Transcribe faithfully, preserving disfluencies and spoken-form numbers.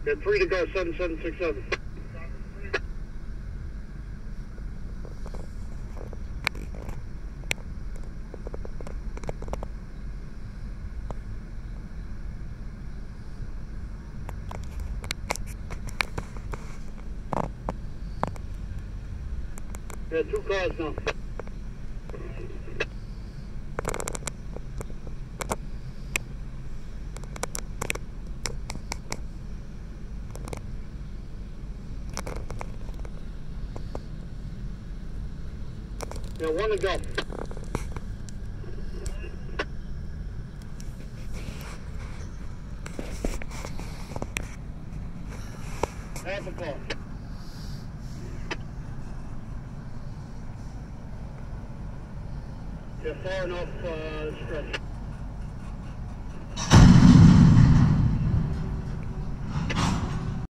Got three to go, seven seven six seven. Got two cars now. Yeah, one to go. Half a car. Yeah, far enough uh, stretch.